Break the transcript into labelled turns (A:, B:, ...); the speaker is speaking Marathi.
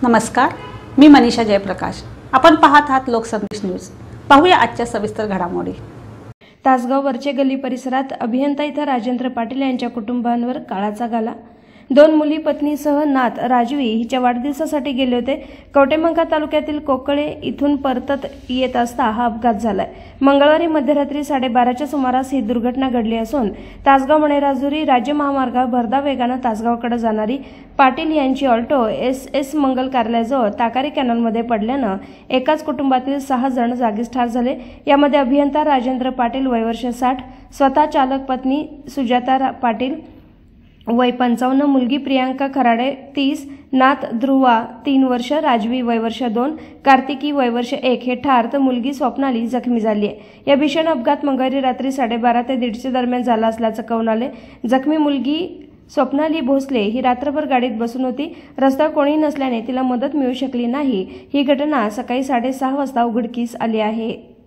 A: नमस्कार, मी मनीषा जयप्रकाश। आपण पाहत आहात लोकसंदेश न्यूज। पाहूया आजच्या सविस्तर घडामोडी।
B: तासगाव वरचे गल्ली परिसरात अभियंता इथं राजेंद्र पाटील यांच्या कुटुंबांवर काळाचा घाला। दोन मुली पत्नीसह नात राजवी हिच्या वाढदिवसासाठी गेले होते। कवटेमंका तालुक्यातील कोकळे इथून परतत येत असता हा अपघात झालाय। मंगळवारी मध्यरात्री 12:30च्या सुमारास ही दुर्घटना घडली असून तासगाव मणेराजुरी राज्य महामार्गावर भरधाव वेगाने तासगावकडे जाणारी पाटील यांची ऑल्टो एस मंगल कार्यालयाजवळ ताकारी कॅनलमध्ये पडल्याने एकाच कुटुंबातील 6 जण जागीच ठार झाले। यामध्ये अभियंता राजेंद्र पाटील वय वर्ष 60, स्वतः चालक पत्नी सुजाता पाटील वय 55, मुलगी प्रियांका खराडे 30, नात ध्रुवा 3 वर्ष, राजवी वय वर्ष 2, कार्तिकी वय वर्ष 1 हे ठार तर मुलगी स्वप्नाली जखमी झाली आहे। या भीषण अपघात मंगळवारी रात्री 12:30 ते 1:30 दरम्यान झाला असल्याचं कळून आले। जखमी मुलगी स्वप्नाली भोसले ही रात्रभर गाडीत बसून होती। रस्त्यावर कोणी नसल्याने तिला मदत मिळू शकली नाही। ही घटना सकाळी 6:30 वाजता उघडकीस आली आहे।